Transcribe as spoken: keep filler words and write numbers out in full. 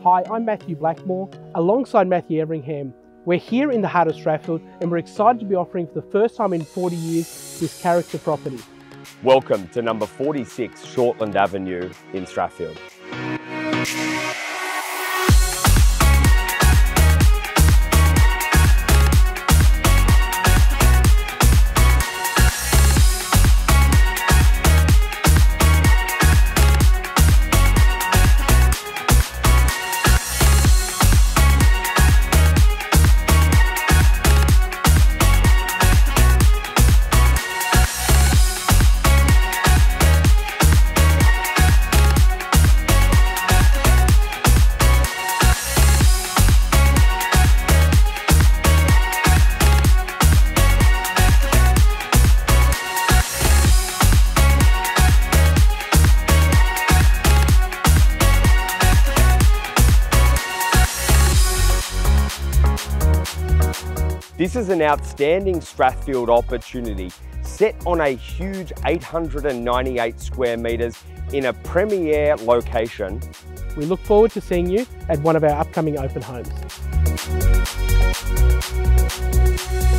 Hi, I'm Matthew Blackmore, alongside Matthew Everingham. We're here in the heart of Strathfield and we're excited to be offering for the first time in forty years this character property. Welcome to number forty-six Shortland Avenue in Strathfield. This is an outstanding Strathfield opportunity set on a huge eight hundred ninety-eight square metres in a premier location. We look forward to seeing you at one of our upcoming open homes.